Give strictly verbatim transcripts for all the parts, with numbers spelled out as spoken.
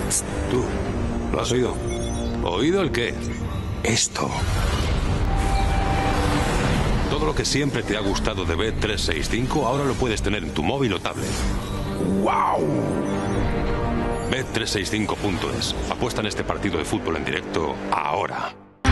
Tú, ¿lo has oído? ¿Oído el qué? Esto. Todo lo que siempre te ha gustado de Bet trescientos sesenta y cinco ahora lo puedes tener en tu móvil o tablet. ¡Wow! Bet trescientos sesenta y cinco punto es. Apuesta en este partido de fútbol en directo ahora.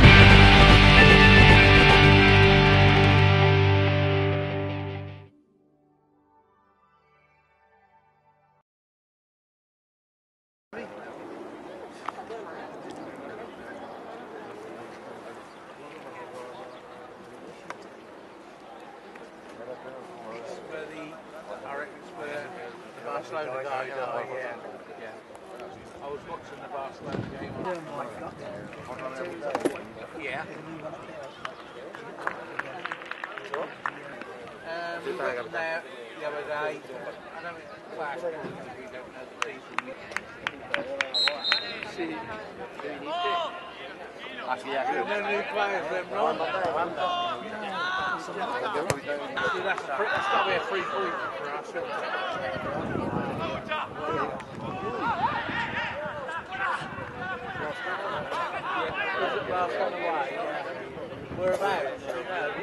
Barcelona guy, oh, yeah. Yeah. I was watching the Barcelona game. Oh my God. Yeah. Um, we went there the other day. I know it's class, we don't know the season. Sí. Así ya creo. No new players, them, no? See, that's, a, that's got to be a free point for us, isn't it? Was it last one away? Yeah. Whereabouts? Do you know?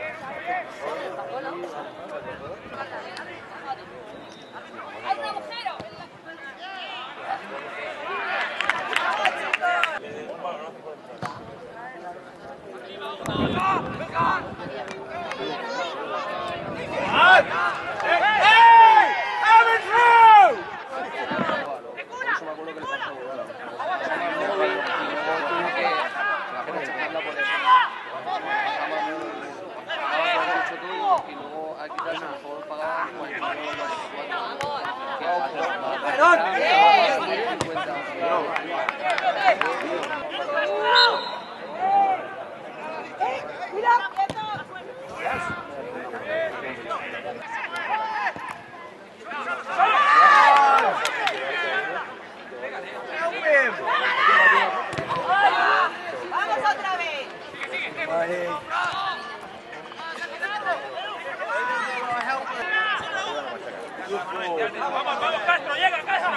Vamos, vamos, Castro, llega, Castro.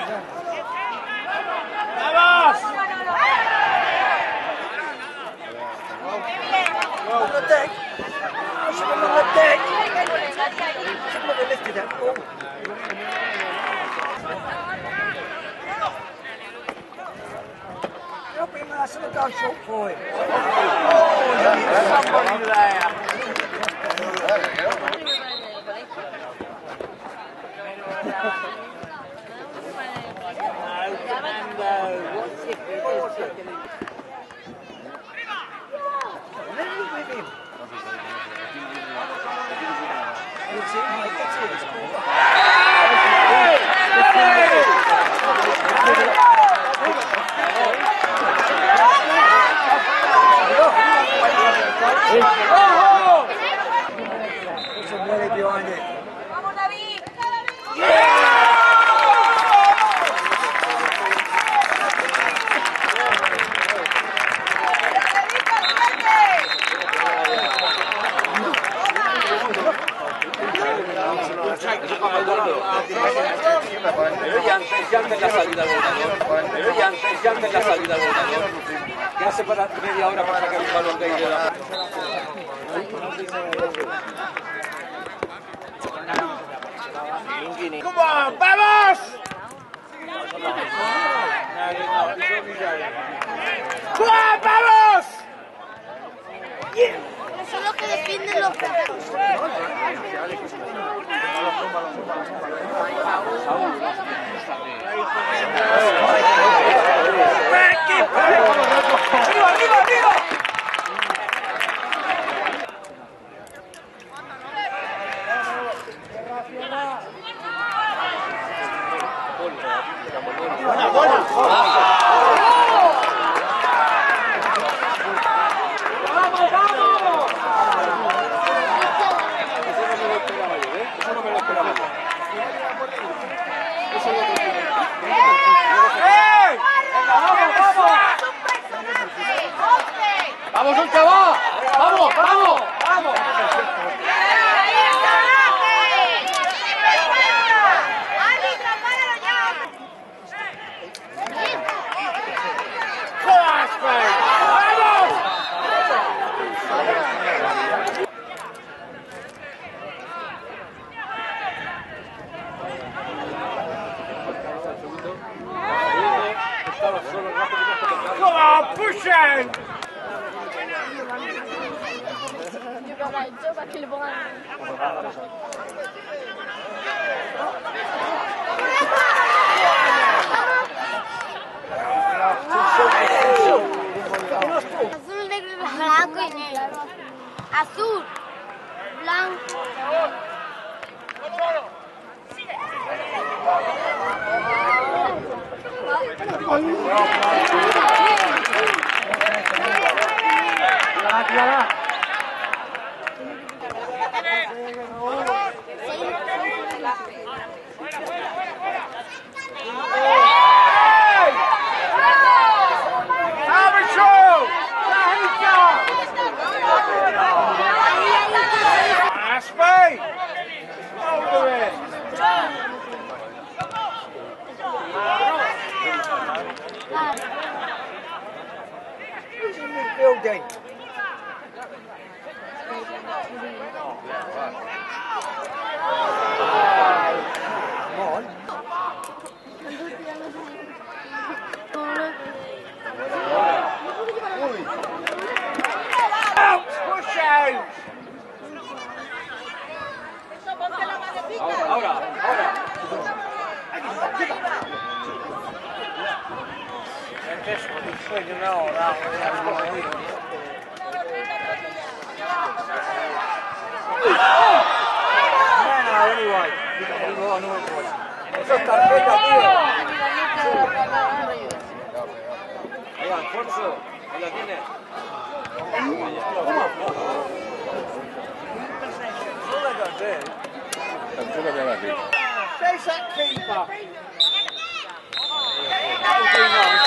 ¡Vamos! On the deck. Someone on the deck. Somebody lifted that ball. Help him, man. Someone go short for him. Oh, somebody there. Behind it. Vamos, David. Pero ya antes, ya antes la salida al botador. Pero ya antes, ya antes la salida al botador. ¿Qué hace para media hora para sacar un balón de ahí de la... Come on, vamos! Come on, vamos! Eso es lo que defienden los perros. ¡Arriba, arriba, arriba! Buena, buena. ¡Vamos, vamos! Eso no me lo esperaba yo, ¿eh? Eso no me lo esperaba yo. Eso es lo que tiene. ¡Eh! ¡Vamos, vamos! ¡Vamos, un chaval! ¡Vamos, vamos! ¡Vamos! Come on, push out! Azul, negro, blanco y negro. Azul, blanco. Building. Come on. Out! Push out! Ahora, ahora. This one is swinging all out. Man, anyway. Eso es tarjeta, tío. Ahí, Alfonso, ahí la tienes. Chase that keeper.